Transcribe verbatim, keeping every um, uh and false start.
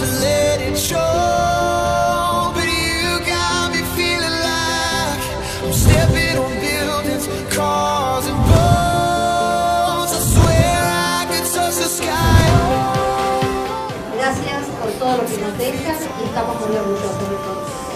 let it show. But you got me feeling like I'm stepping on buildings, cars and boats. I swear I could touch the sky. Gracias por todo lo que nos dejas y estamos muy orgullosos de todos.